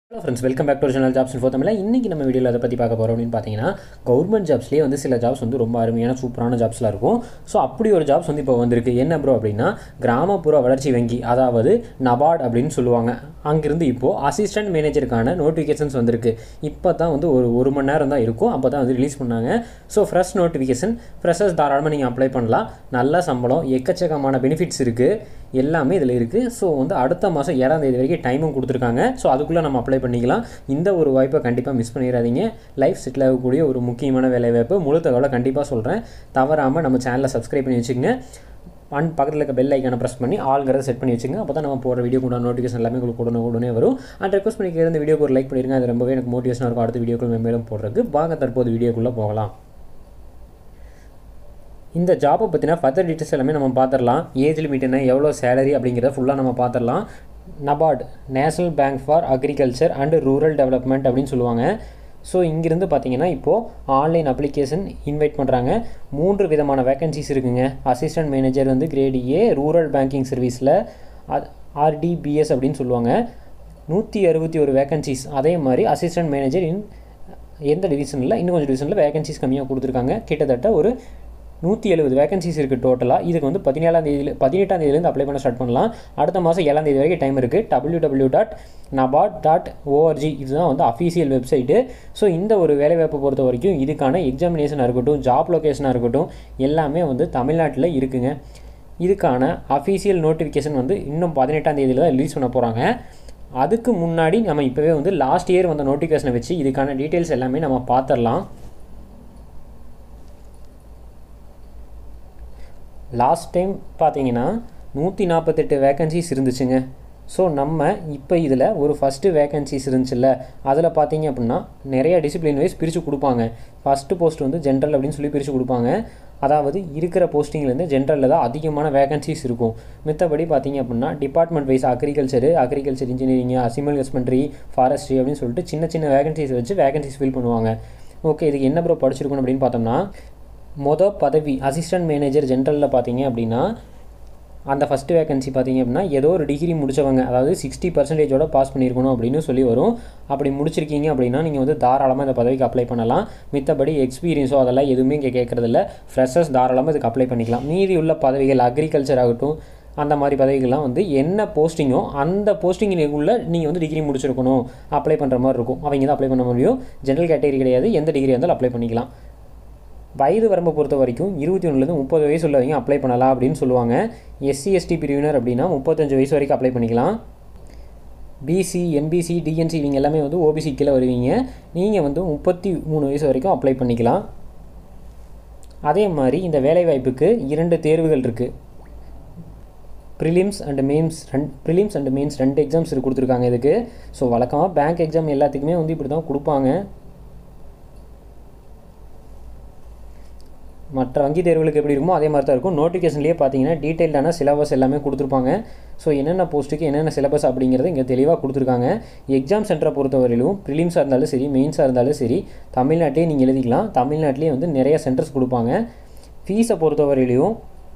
Hello friends, welcome back to original jobs info தமிழ. இன்னைக்கு நம்ம வீடியோல அத பத்தி பார்க்க போறோம் அப்படினு பாத்தீங்கன்னா கவர்மெண்ட் ஜாப்ஸ்லயே வந்து சில ஜாப்ஸ் வந்து ரொம்ப அருமையான சூப்பரான ஜாப்ஸ்லாம் இருக்கும். சோ அப்படி ஒரு ஜாப்ஸ் வந்து இப்போ வந்திருக்கு. என்ன bro அப்படினா கிராமப்புற வளர்ச்சி வங்கி அதாவது நபார்ட் அப்படினு சொல்லுவாங்க. அங்க இருந்து இப்போ அசிஸ்டன்ட் மேனேஜருக்கான நோட்டிஃபிகேஷன்ஸ் வந்திருக்கு. இப்போதான் வந்து ஒரு மணி நேரம் தான் இருக்கும். அப்பதான் வந்து ரிலீஸ் பண்ணாங்க. சோ ஃப்ரெஷ் நோட்டிஃபிகேஷன் ஃப்ரெஷர்ஸ் தாராளமா நீங்க அப்ளை பண்ணலாம். நல்ல சம்பளம், எக்கச்சக்கமான பெனிஃபிட்ஸ் இருக்கு. எல்லாமே இதுல இருக்கு. சோ வந்து அடுத்த மாசம் 7ஆம் தேதி வரைக்கும் டைமும் கொடுத்திருக்காங்க. சோ அதுக்குள்ள நம்ம அப்ளை பண்ணிக்கலாம். இந்த ஒரு வாய்ப்பை கண்டிப்பா மிஸ் பண்ணிராதீங்க. லைஃப் செட்டில் ஆகக்கூடிய ஒரு முக்கியமான வேலை வாய்ப்பு. முழு தகவலை கண்டிப்பா சொல்றேன். தவறாம நம்ம சேனலை சப்ஸ்கிரைப் பண்ணி வச்சுக்கங்க. பக்கத்தில் இருக்க பெல் ஐக்கானை ப்ரெஸ் பண்ணி ஆல்ங்கிறத செட் பண்ணி வச்சுங்க. அப்போ தான் நம்ம போகிற வீடியோ கூட நோட்டிஃபிகேஷன் எல்லாமே உங்களுக்கு உடனே வரும். அண்ட் ரெக்வஸ்ட் பண்ணிக்கிற இந்த வீடியோக்கு ஒரு லைக் பண்ணிடுங்க. அது ரொம்பவே எனக்கு மோட்டிவேஷனாக இருக்கும் அடுத்த வீடியோக்குள்ள மேலும் போடுறதுக்கு. வாங்க தற்போது வீடியோக்குள்ளே போகலாம். இந்த ஜாப்பை பற்றினா ஃபர்தர் டீட்டெயில்ஸ் எல்லாமே நம்ம பார்த்துடலாம். ஏஜ் லிமிட் என்ன, எவ்வளோ சேலரி அப்படிங்கிறத ஃபுல்லாக நம்ம பார்த்துடலாம். NABARD national bank for agriculture and rural development அப்படின்னு சொல்லுவாங்க. ஸோ இங்கிருந்து பார்த்தீங்கன்னா இப்போது ஆன்லைன் அப்ளிகேஷன் இன்வைட் பண்ணுறாங்க. 3 விதமான வேகன்சிஸ் இருக்குங்க. அசிஸ்டன்ட் மேனேஜர் வந்து கிரேட் ஏ ரூரல் பேங்கிங் சர்வீஸில் ஆர்டிபிஎஸ் அப்படின்னு சொல்லுவாங்க. 161 வேகன்சிஸ். அதே மாதிரி அசிஸ்டன்ட் மேனேஜர் எந்த டிவிஷனில் இன்னும் கொஞ்சம் டிவிஷனில் வேகன்சிஸ் கம்மியாக கொடுத்துருக்காங்க. கிட்டத்தட்ட ஒரு 170 வேகன்சிஸ் இருக்குது டோட்டலாக. இதுக்கு வந்து 18ஆம் தேதியிலேருந்து அப்ளை பண்ண ஸ்டார்ட் பண்ணலாம். அடுத்த மாதம் 7ஆம் தேதி வரைக்கும் டைம் இருக்குது. www.nabard.org இதுதான் வந்து அஃபீஷியல் வெப்சைட்டு. ஸோ இந்த ஒரு வேலைவாய்ப்பை பொறுத்த வரைக்கும் இதுக்கான எக்ஸாமினேஷனாக இருக்கட்டும், ஜாப் லொக்கேஷனாக இருக்கட்டும் எல்லாமே வந்து தமிழ்நாட்டில் இருக்குங்க. இதுக்கான அஃபீஷியல் நோட்டிஃபிகேஷன் வந்து இன்னும் 18ஆம் தேதியில் தான் ரிலீஸ் பண்ண போகிறாங்க. அதுக்கு முன்னாடி நம்ம இப்போவே வந்து லாஸ்ட் இயர் வந்த நோட்டிஃபிகேஷனை வச்சு இதுக்கான டீட்டெயில்ஸ் எல்லாமே நம்ம பார்த்துடலாம். லாஸ்ட் டைம் பார்த்தீங்கன்னா 148 வேகன்சிஸ் இருந்துச்சுங்க. ஸோ நம்ம இப்போ இதில் ஒரு ஃபஸ்ட்டு வேகன்சிஸ் இருந்துச்சுல்ல, அதில் பார்த்தீங்க அப்படின்னா நிறைய டிசிப்ளின் வைஸ் பிரித்து கொடுப்பாங்க. ஃபஸ்ட்டு போஸ்ட் வந்து ஜென்ரல் அப்படின்னு சொல்லி பிரித்து கொடுப்பாங்க. அதாவது இருக்கிற போஸ்டிங்லேருந்து ஜென்ரலில் தான் அதிகமான வேகன்சிஸ் இருக்கும். மித்தபடி பார்த்தீங்க அப்படின்னா department wise agriculture engineering, civil husbandry, forestry அப்படின்னு சொல்லிட்டு சின்ன சின்ன வேகன்சிஸ் வச்சு வேகன்சிஸ் ஃபில் பண்ணுவாங்க. ஓகே, இதுக்கு என்ன ப்ரோ படிச்சிருக்கணும் அப்படின்னு பார்த்தோம்னா, பதவி அசிஸ்டன்ட் மேனேஜர் ஜென்ரலில் பார்த்தீங்க அப்படின்னா அந்த ஃபஸ்ட்டு வேகன்சி பார்த்தீங்க அப்படின்னா ஏதோ ஒரு டிகிரி முடித்தவங்க, அதாவது 60% பாஸ் பண்ணியிருக்கணும் அப்படின்னு சொல்லி வரும். அப்படி முடிச்சிருக்கீங்க அப்படின்னா நீங்கள் வந்து தாராளமாக இந்த பதவிக்கு அப்ளை பண்ணலாம். மித்தபடி எக்ஸ்பீரியன்ஸோ அதெல்லாம் எதுவுமே இங்கே கேட்குறதில்ல. ஃப்ரெஷர்ஸ் தாராளமாக இதுக்கு அப்ளை பண்ணிக்கலாம். மீதி உள்ள பதவிகள் அக்ரிகல்ச்சர் ஆகட்டும், அந்த மாதிரி பதவிகள்லாம் வந்து என்ன போஸ்டிங்கோ அந்த போஸ்டிங்குள்ள நீங்கள் வந்து டிகிரி முடிச்சிருக்கணும் அப்ளை பண்ணுற மாதிரி இருக்கும். அவங்க தான் அப்ளை பண்ண முடியும். ஜென்ரல் கேட்டகரி கிடையாது. எந்த டிகிரி இருந்தாலும் அப்ளை பண்ணிக்கலாம். வயது வரம்பை பொறுத்த வரைக்கும் 21லேருந்து 30 வயசு உள்ளவங்க அப்ளை பண்ணலாம் அப்படின்னு சொல்லுவாங்க. எஸ்சி எஸ்டி பிரிவினர் அப்படின்னா 35 வயசு வரைக்கும் அப்ளை பண்ணிக்கலாம். பிசி, எம்பிசி, டிஎன்சி இவங்க எல்லாமே வந்து ஓபிசி கீழே வருவீங்க. நீங்கள் வந்து 33 வயசு வரைக்கும் அப்ளை பண்ணிக்கலாம். அதே மாதிரி இந்த வேலைவாய்ப்புக்கு 2 தேர்வுகள் இருக்குது. ப்ரிலிம்ஸ் அண்ட் மெயின்ஸ் 2 எக்ஸாம்ஸ் கொடுத்துருக்காங்க இதுக்கு. ஸோ வழக்கமாக பேங்க் எக்ஸாம் எல்லாத்துக்குமே வந்து இப்படி தான் கொடுப்பாங்க. மற்ற வங்கி தேர்வுகளுக்கு எப்படி இருக்குமோ அதே மாதிரி தான் இருக்கும். நோட்டிஃபிகேஷன்லேயே பார்த்தீங்கன்னா டீட்டெயில்டான சிலபஸ் எல்லாமே கொடுத்துருப்பாங்க. ஸோ என்னென்ன போஸ்ட்டுக்கு என்னென்ன சிலபஸ் அப்படிங்கிறது இங்கே தெளிவாக கொடுத்துருக்காங்க. எக்ஸாம் சென்டரை பொறுத்தவரையிலும் ப்ரிலிம்ஸாக இருந்தாலும் சரி, மெயின்ஸாக இருந்தாலும் சரி, தமிழ்நாட்டிலே நீங்கள் எழுதிக்கலாம். தமிழ்நாட்டிலே வந்து நிறைய சென்டர்ஸ் கொடுப்பாங்க. ஃபீஸை பொறுத்தவரையிலையும்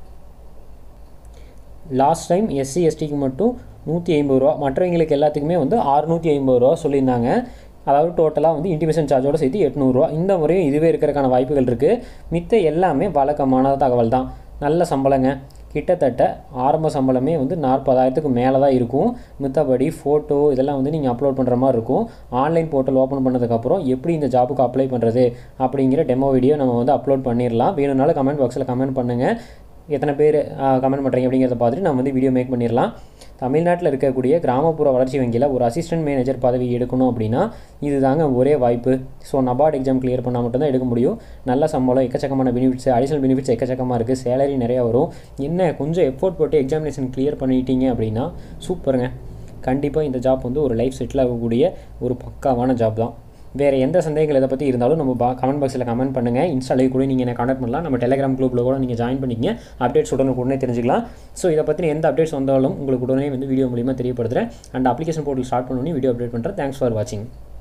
லாஸ்ட் டைம் எஸ்சி எஸ்டிக்கு மட்டும் 150 ரூபா, மற்றவங்களுக்கு எல்லாத்துக்குமே வந்து 650 ரூபா சொல்லியிருந்தாங்க. அதாவது டோட்டலாக வந்து இன்டிமேஷன் சார்ஜோடு சேர்த்து 800 ரூபா. இந்த முறையும் இதுவே இருக்கிறதுக்கான வாய்ப்புகள் இருக்குது. மித்த எல்லாமே வழக்கமான தகவல் தான். நல்ல சம்பளங்க. கிட்டத்தட்ட ஆரம்ப சம்பளமே வந்து 40,000க்கு மேலே தான் இருக்கும். மித்தபடி ஃபோட்டோ இதெல்லாம் வந்து நீங்கள் அப்லோட் பண்ணுற மாதிரி இருக்கும். ஆன்லைன் போர்ட்டல் ஓப்பன் பண்ணதுக்கப்புறம் எப்படி இந்த ஜாப்புக்கு அப்ளை பண்ணுறது அப்படிங்கிற டெமோ வீடியோ நம்ம வந்து அப்லோட் பண்ணிடலாம். வேணும்னாலும் கமெண்ட் பாக்ஸில் கமெண்ட் பண்ணுங்கள். எத்தனை பேர் கமெண்ட் பண்ணுறீங்க அப்படிங்கிறத பார்த்துட்டு நம்ம வந்து வீடியோ மேக் பண்ணிடலாம். தமிழ்நாட்டில் இருக்கக்கூடிய கிராமப்புற வளர்ச்சி வங்கியில் ஒரு அசிஸ்டன்ட் மேனேஜர் பதவி எடுக்கணும் அப்படின்னா இதுதாங்க ஒரே வாய்ப்பு. ஸோ நபார்ட் எக்ஸாம் கிளியர் பண்ணால் மட்டும்தான் எடுக்க முடியும். நல்ல சம்பளம், எக்கச்சக்கமான பெனிஃபிட்ஸ், அடிஷனல் பெனிஃபிட்ஸ் எக்கச்சக்கமாக இருக்குது. சேலரி நிறையா வரும். என்ன கொஞ்சம் எஃபோர்ட் போட்டு எக்ஸாமினேஷன் கிளியர் பண்ணிட்டீங்க அப்படின்னா சூப்பருங்க. கண்டிப்பாக இந்த ஜாப் வந்து ஒரு லைஃப் செட்டில் ஆகக்கூடிய ஒரு பக்காவான ஜாப் தான். வேறு எந்த சந்தேகங்கள் இதை பற்றி இருந்தாலும் நம்ம கமெண்ட் பாக்ஸில் கமெண்ட் பண்ணுங்கள். இன்ஸ்டாலே கூட நீங்கள் என்ன கான்டாக்ட் பண்ணலாம். நம்ம டெலிகிராம் குரூப்பில் கூட நீங்கள் ஜாயின் பண்ணிக்கங்க. அப்டேட்ஸ் உடனே தெரிஞ்சுக்கலாம். ஸோ இதை பற்றி எந்த அப்டேட்ஸ் வந்தாலும் உங்களுக்கு உடனே வந்து வீடியோ மூலியமாக தெரியப்படுத்துகிறேன். அண்ட் அப்ளிகேஷன் போர்ட்டல் ஸ்டார்ட் பண்ணி வீடியோ அப்டேட் பண்ணுறேன். தேங்க்ஸ் ஃபார் வாட்சிங்.